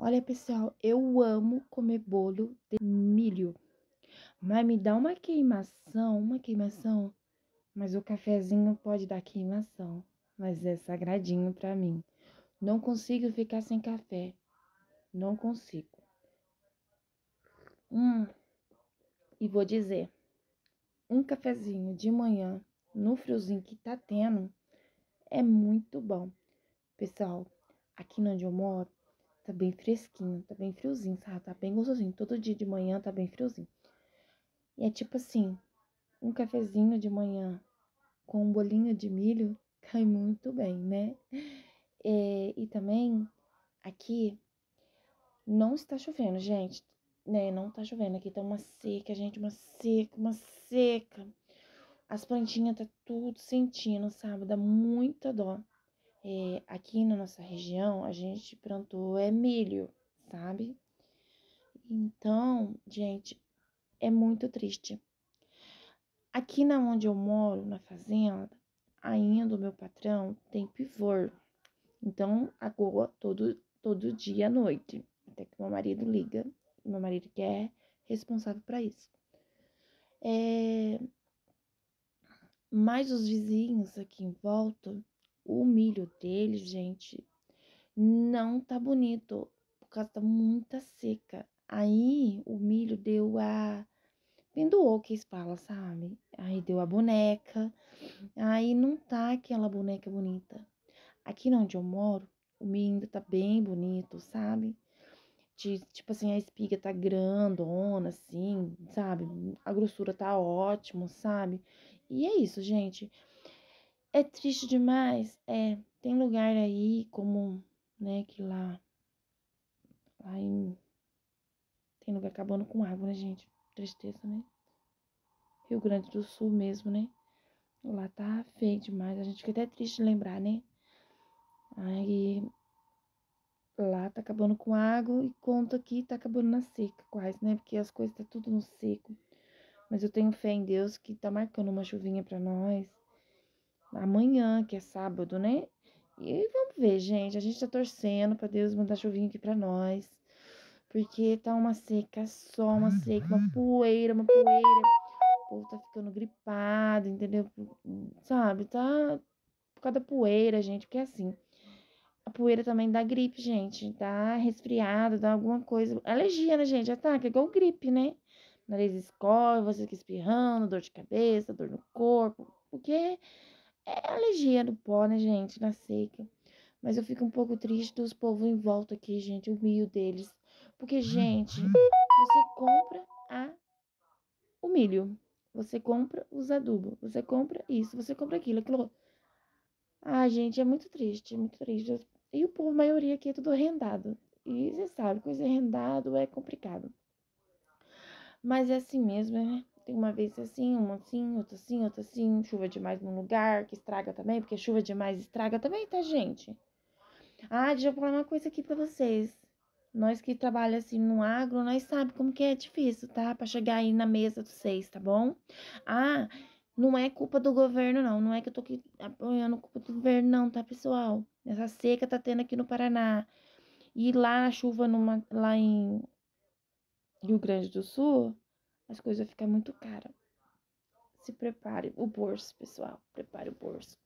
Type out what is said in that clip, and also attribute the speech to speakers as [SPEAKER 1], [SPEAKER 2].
[SPEAKER 1] Olha, pessoal, eu amo comer bolo de milho, mas me dá uma queimação, mas o cafezinho pode dar queimação, mas é sagradinho pra mim. Não consigo ficar sem café, não consigo. Hum, e vou dizer, um cafezinho de manhã, no friozinho que tá tendo, é muito bom. Pessoal, aqui onde eu moro, tá bem fresquinho, tá bem friozinho, sabe? Tá bem gostosinho. Todo dia de manhã tá bem friozinho. E é tipo assim, um cafezinho de manhã com um bolinho de milho cai muito bem, né? E também aqui não está chovendo, gente, né? Não tá chovendo. Aqui tá uma seca, gente, uma seca, uma seca. As plantinhas tá tudo sentindo, sabe? Dá muita dó. Aqui na nossa região, a gente plantou milho, sabe? Então, gente, é muito triste. Aqui na onde eu moro, na fazenda, ainda o meu patrão tem pivô. Então, agoa todo dia à noite. Até que meu marido liga. Meu marido que é responsável para isso. Mas os vizinhos aqui em volta, o milho deles, gente, não tá bonito. Por causa da muita seca. Aí, o milho deu a... Pendoou, que eles falam, sabe? Aí deu a boneca. Aí não tá aquela boneca bonita. Aqui onde eu moro, o milho ainda tá bem bonito, sabe? Tipo assim, a espiga tá grandona, assim, sabe? A grossura tá ótimo, sabe? E é isso, gente. É triste demais. Tem lugar aí como, né, que lá tem lugar acabando com água, né, gente? Tristeza, né? Rio Grande do Sul mesmo, né? Lá tá feio demais. A gente fica até triste de lembrar, né? Aí lá tá acabando com água e conta aqui tá acabando na seca, quase, né? Porque as coisas tá tudo no seco. Mas eu tenho fé em Deus que tá marcando uma chuvinha pra nós. Amanhã, que é sábado, né? E vamos ver, gente. A gente tá torcendo pra Deus mandar chuvinha aqui pra nós. Porque tá uma seca só, uma seca, uma poeira, uma poeira. O povo tá ficando gripado, entendeu? Sabe? Tá por causa da poeira, gente. Porque assim, a poeira também dá gripe, gente. Dá resfriado, dá alguma coisa. Alergia, né, gente? Ataca, é igual gripe, né? Nariz escorre, você fica espirrando, dor de cabeça, dor no corpo. Porque é alergia do pó, né, gente? Na seca. Mas eu fico um pouco triste dos povos em volta aqui, gente. O milho deles. Porque, gente, você compra o milho. Você compra os adubos. Você compra isso, você compra aquilo, aquilo. Ah, gente, é muito triste, é muito triste. E o povo, a maioria aqui é tudo arrendado. E você sabe, coisa arrendado é complicado. Mas é assim mesmo, né? Tem uma vez assim, uma assim, outra assim, outra assim. Chuva demais num lugar, que estraga também, porque chuva demais estraga também, tá, gente? Ah, deixa eu falar uma coisa aqui pra vocês. Nós que trabalhamos assim no agro, nós sabemos como que é difícil, tá? Pra chegar aí na mesa dos seis, tá bom? Ah, não é culpa do governo, não. Não é que eu tô aqui apoiando culpa do governo, não, tá, pessoal? Essa seca tá tendo aqui no Paraná. E lá a chuva lá em Rio Grande do Sul, as coisas ficam muito caras. Se prepare o bolso, pessoal. Prepare o bolso.